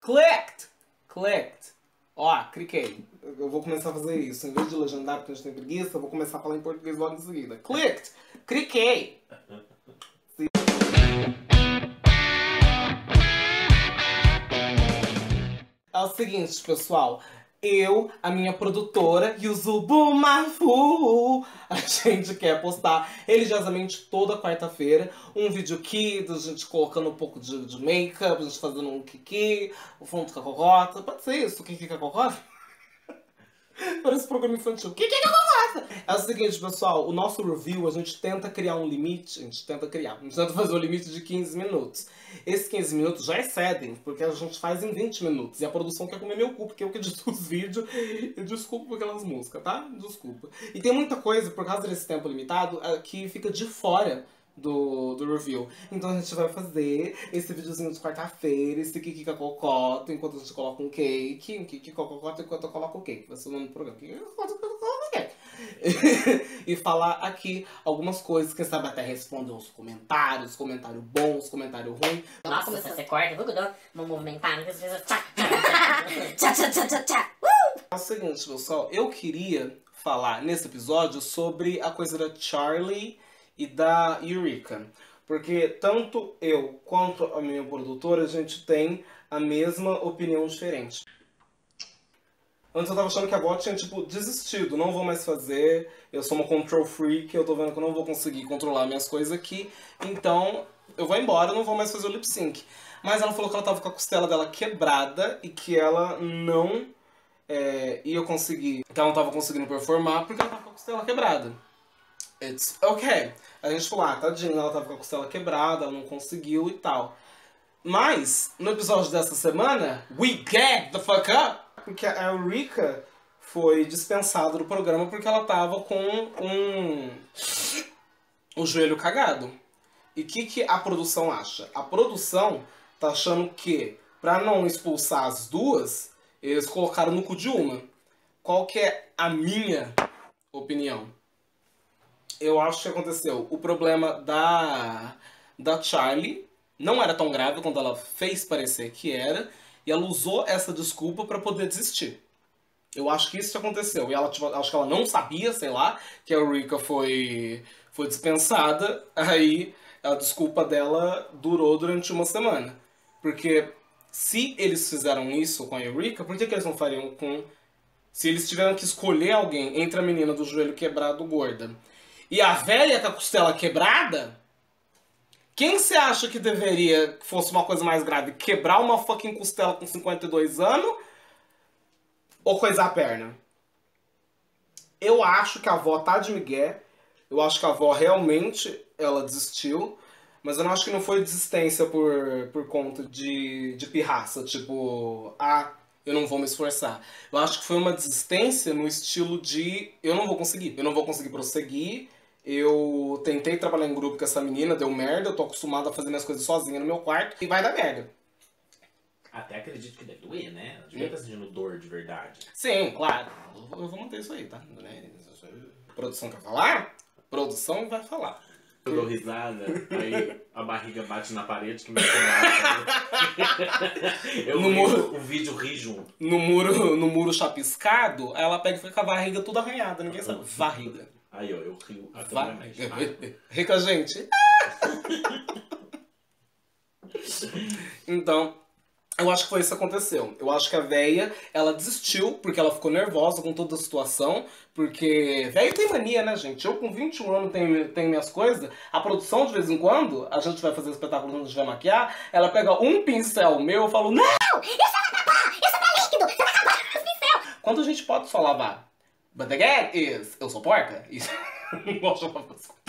Clicked! Clicked. Ó, cliquei. Eu vou começar a fazer isso. Em vez de legendar porque a gente tem preguiça, eu vou começar a falar em português logo em seguida. Clicked! Cliquei! É o seguinte, pessoal. Eu, a minha produtora e o Zubumafu, a gente quer postar religiosamente toda quarta-feira um vídeo aqui, da gente colocando um pouco de make-up, a gente fazendo um kiki, o fundo com a cocota. Pode ser isso, o kiki com a cocota? Parece programa infantil. O que é cocota? É o seguinte, pessoal, o nosso review, a gente tenta criar um limite, a gente tenta fazer um limite de 15 minutos. Esses 15 minutos já excedem, porque a gente faz em 20 minutos. E a produção quer comer meu cu, porque eu que edito os vídeos. E desculpa por aquelas músicas, tá? Desculpa. E tem muita coisa, por causa desse tempo limitado, que fica de fora do review. Então a gente vai fazer esse videozinho de quarta-feira, esse kiki com a cocota, enquanto a gente coloca um kiki com a cocota enquanto eu coloco o cake. Vai ser o nome do programa. E falar aqui algumas coisas, quem sabe até responder os comentários, comentário bom, os comentários ruins. Nossa, você corta, vamos movimentar. É o seguinte, pessoal, eu queria falar nesse episódio sobre a coisa da Charli e da Eureka. Porque tanto eu quanto a minha produtora, a gente tem a mesma opinião diferente. Antes eu tava achando que a VO tinha, tipo, desistido, não vou mais fazer, eu sou uma control freak, eu tô vendo que eu não vou conseguir controlar minhas coisas aqui, então eu vou embora, eu não vou mais fazer o lip sync. Mas ela falou que ela tava com a costela dela quebrada e que ela não ia conseguir, que ela não tava conseguindo performar porque ela tava com a costela quebrada. It's okay. A gente falou, tadinha, ela tava com a costela quebrada, ela não conseguiu e tal. Mas, no episódio dessa semana, we get the fuck up! Porque a Eureka foi dispensada do programa porque ela tava com o joelho cagado. E o que a produção acha? A produção tá achando que, pra não expulsar as duas, eles colocaram no cu de uma. Qual que é a minha opinião? Eu acho que aconteceu. O problema da Charli não era tão grave quando ela fez parecer que era, e ela usou essa desculpa pra poder desistir. Eu acho que isso aconteceu. E ela, tipo, acho que ela não sabia, sei lá, que a Eureka foi dispensada, aí a desculpa dela durou durante uma semana. Porque se eles fizeram isso com a Eureka, por que eles não fariam com... Se eles tiveram que escolher alguém entre a menina do joelho quebrado gorda e a velha com a costela quebrada, quem você acha que deveria, que fosse uma coisa mais grave, quebrar uma fucking costela com 52 anos ou coisar a perna? Eu acho que a avó tá de migué, eu acho que a avó realmente, ela desistiu, mas eu não acho que não foi desistência por conta de pirraça, tipo, eu não vou me esforçar. Eu acho que foi uma desistência no estilo de eu não vou conseguir prosseguir. Eu tentei trabalhar em grupo com essa menina, deu merda, eu tô acostumado a fazer minhas coisas sozinha no meu quarto e vai dar merda. Até acredito que deve doer, né? Ela devia estar sentindo dor de verdade. Sim, claro. Eu vou manter isso aí, tá? Produção quer falar? Produção vai falar. Eu dou risada, aí a barriga bate na parede que me eu o vídeo ri junto. No muro chapiscado, ela pega e fica com a barriga toda arranhada, ninguém sabe. Varriga. Aí, ó, eu rio até mais. Rica, gente. Então, eu acho que foi isso que aconteceu. Eu acho que a véia, ela desistiu porque ela ficou nervosa com toda a situação. Porque véia tem mania, né, gente? Eu com 21 anos tenho minhas coisas. A produção, de vez em quando, a gente vai fazer espetáculo, a gente vai maquiar. Ela pega um pincel meu e fala, não, isso vai acabar, isso tá líquido, você vai acabar com esse pincel. Quanto a gente pode só lavar? But again is, eu sou porca? Isso. Não gosto de falar isso.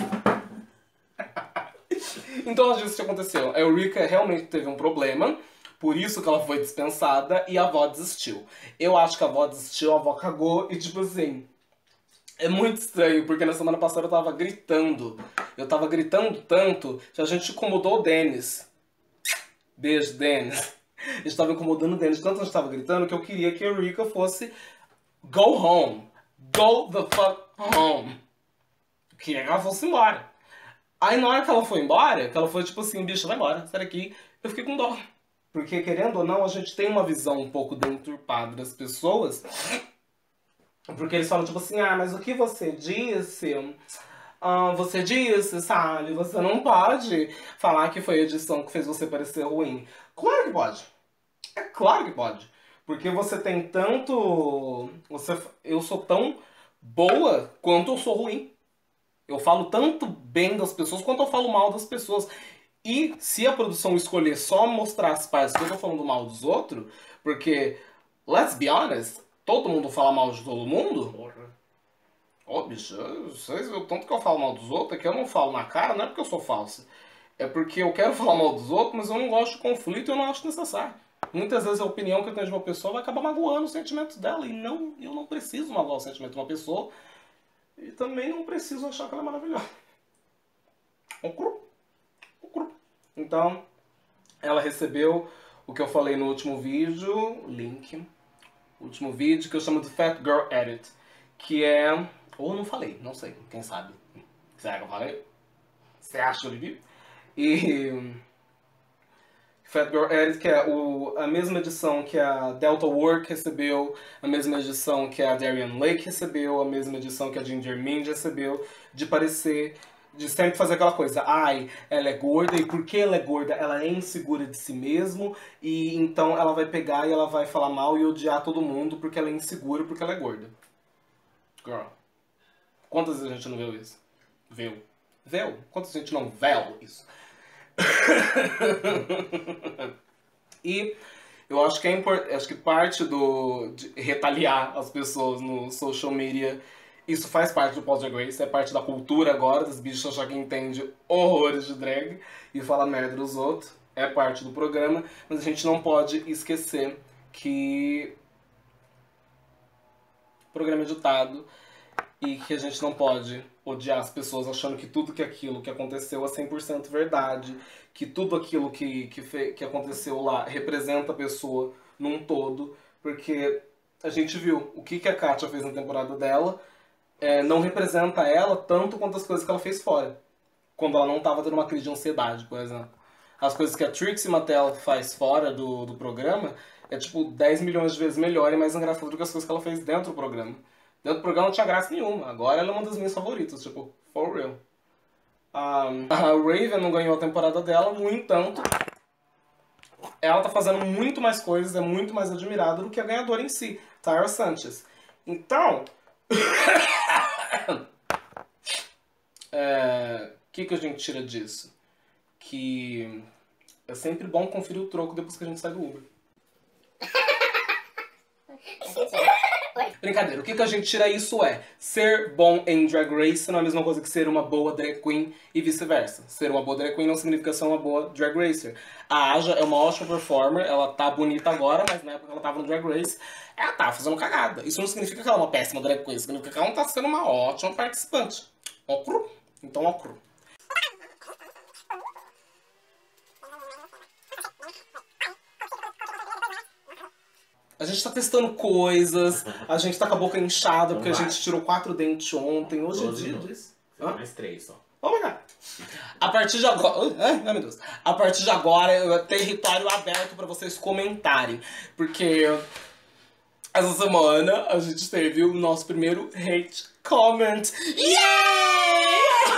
Então, às vezes, o que aconteceu? A Eureka realmente teve um problema, por isso que ela foi dispensada e a avó desistiu. Eu acho que a avó desistiu, a avó cagou e, tipo assim, é muito estranho, porque na semana passada eu tava gritando. Eu tava gritando tanto que a gente incomodou o Denis. Beijo, Denis. A gente tava incomodando o Denis, tanto a gente tava gritando que eu queria que a Eureka fosse go home. Go the fuck home. Eu queria que ela fosse embora. Aí na hora que ela foi embora, que ela foi tipo assim, bicho, vai embora, sai daqui. Eu fiquei com dó. Porque, querendo ou não, a gente tem uma visão um pouco deturpada das pessoas. Porque eles falam, tipo assim, ah, mas o que você disse... você disse, sabe? Você não pode falar que foi a edição que fez você parecer ruim. Claro que pode. É claro que pode. Porque você tem tanto... Eu sou tão boa quanto eu sou ruim. Eu falo tanto bem das pessoas quanto eu falo mal das pessoas. E se a produção escolher só mostrar as partes que eu tô falando mal dos outros, porque, let's be honest, todo mundo fala mal de todo mundo. Ô, bicho, vocês o tanto que eu falo mal dos outros é que eu não falo na cara, não é porque eu sou falsa. É porque eu quero falar mal dos outros, mas eu não gosto de conflito e eu não acho necessário. Muitas vezes a opinião que eu tenho de uma pessoa vai acabar magoando os sentimentos dela. E não, eu não preciso magoar o sentimento de uma pessoa. E também não preciso achar que ela é maravilhosa. Então, ela recebeu o que eu falei no último vídeo, link, o último vídeo que eu chamo de Fat Girl Edit, que é... Ou não falei, não sei, quem sabe. Será que eu falei? Você acha, Olivia? E... Fat Girl Edit, que é a mesma edição que a Delta Work recebeu, a mesma edição que a Darian Lake recebeu, a mesma edição que a Ginger Mind recebeu, de parecer, de sempre fazer aquela coisa, ai, ela é gorda, e porque ela é gorda, ela é insegura de si mesmo, e então ela vai pegar e ela vai falar mal e odiar todo mundo porque ela é insegura, porque ela é gorda. Girl. Quantas vezes a gente não viu isso? Viu? Viu? Quantas vezes a gente não viu isso? E eu acho que acho que parte de retaliar as pessoas no social media, isso faz parte do Paul Drag Race, é parte da cultura agora, das bichas já que entende horrores de drag e fala merda dos outros, é parte do programa, mas a gente não pode esquecer que o programa é editado e que a gente não pode odiar as pessoas achando que tudo aquilo que aconteceu é 100% verdade, que tudo aquilo que aconteceu lá representa a pessoa num todo, porque a gente viu o que a Katia fez na temporada dela, não representa ela tanto quanto as coisas que ela fez fora, quando ela não estava tendo uma crise de ansiedade, por exemplo. As coisas que a Trixie Mattel faz fora do programa é tipo 10 milhões de vezes melhor e mais engraçado do que as coisas que ela fez dentro do programa. Dentro do programa não tinha graça nenhuma. Agora ela é uma das minhas favoritas, tipo, for real. A Raven não ganhou a temporada dela, no entanto, ela tá fazendo muito mais coisas, é muito mais admirada do que a ganhadora em si, Tyra Sanchez. Então, o que a gente tira disso? Que é sempre bom conferir o troco depois que a gente sai do Uber. Brincadeira, o que a gente tira isso ser bom em Drag Race não é a mesma coisa que ser uma boa drag queen e vice-versa. Ser uma boa drag queen não significa ser uma boa drag racer. A Aja é uma ótima performer, ela tá bonita agora, mas na época que ela tava no Drag Race, ela tá fazendo cagada. Isso não significa que ela é uma péssima drag queen, significa que ela não tá sendo uma ótima participante. Ocru? Então ocru. A gente tá testando coisas, a gente tá com a boca inchada porque a gente tirou 4 dentes ontem. Hoje é dia disso. Mais 3 só. Oh my god. A partir de agora. Ai, meu Deus. A partir de agora é território aberto pra vocês comentarem. Porque essa semana a gente teve o nosso primeiro hate comment. Yay!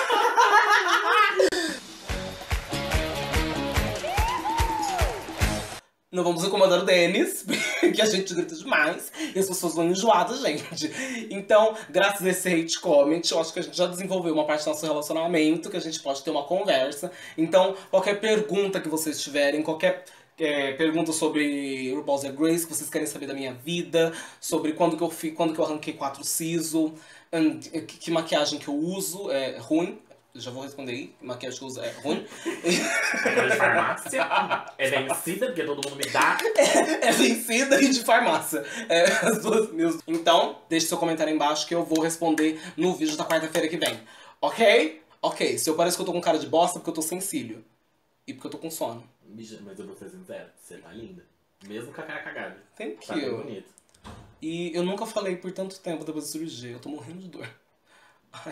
Não vamos incomodar o Denis, que a gente grita demais e as pessoas vão enjoar da gente. Então, graças a esse hate comment, eu acho que a gente já desenvolveu uma parte do nosso relacionamento, que a gente pode ter uma conversa. Então, qualquer pergunta que vocês tiverem, qualquer pergunta sobre RuPaul's Drag Race, que vocês querem saber da minha vida, sobre quando que eu arranquei 4 siso, que maquiagem que eu uso, é ruim. Já vou responder aí, que maquiagem que eu uso é ruim. É de farmácia, é vencida, porque todo mundo me dá. É vencida e de farmácia. As duas mesmo. Então, deixe seu comentário aí embaixo que eu vou responder no vídeo da quarta-feira que vem. Ok? Ok, se eu pareço que eu tô com cara de bosta, é porque eu tô sem cílio. E porque eu tô com sono. Bicha, mas eu vou ser sincero, você tá linda. Mesmo com a cara cagada. Thank Tá bem you. bonito. E eu nunca falei por tanto tempo depois da cirurgia. Eu tô morrendo de dor. Ai.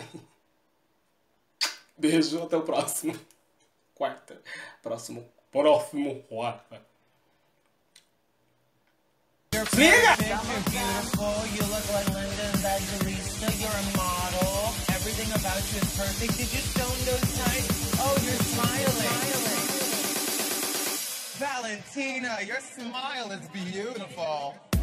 Beijo, até o próximo. Próximo quarta. Liga! You're beautiful. You look like Linda Evangelista. You're a model. Everything about you is perfect. Did you sew those tights? Oh, you're smiling. Valentina, your smile is beautiful.